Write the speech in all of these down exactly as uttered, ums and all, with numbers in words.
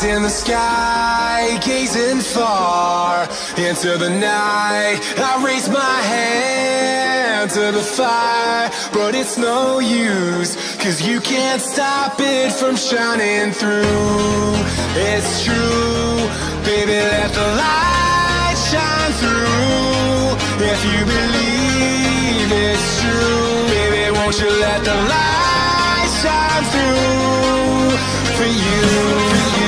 In the sky, gazing far into the night, I raise my hand to the fire, but it's no use, cause you can't stop it from shining through. It's true, baby, let the light shine through. If you believe it's true, baby, won't you let the light shine through for you.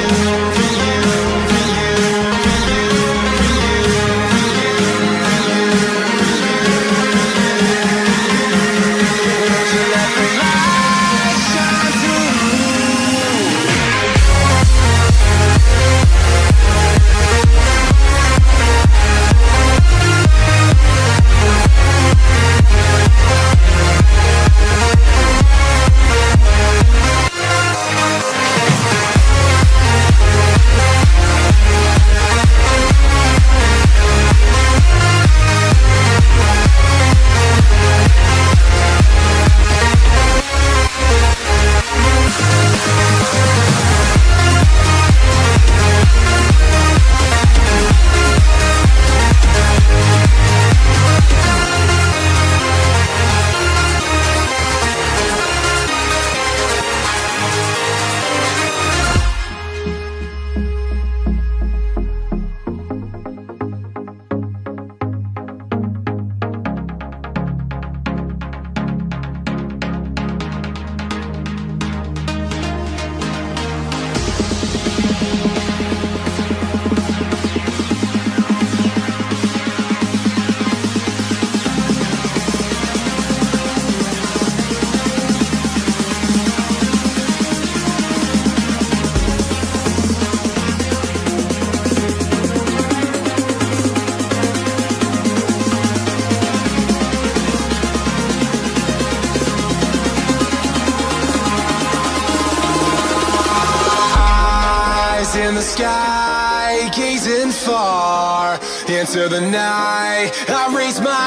In the sky, gazing far into the night, I raise my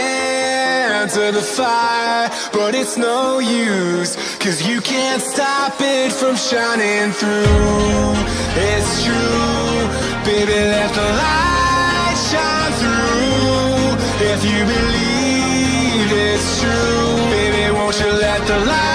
hand to the fire, but it's no use, cause you can't stop it from shining through. It's true, baby, let the light shine through. If you believe it's true, baby, won't you let the light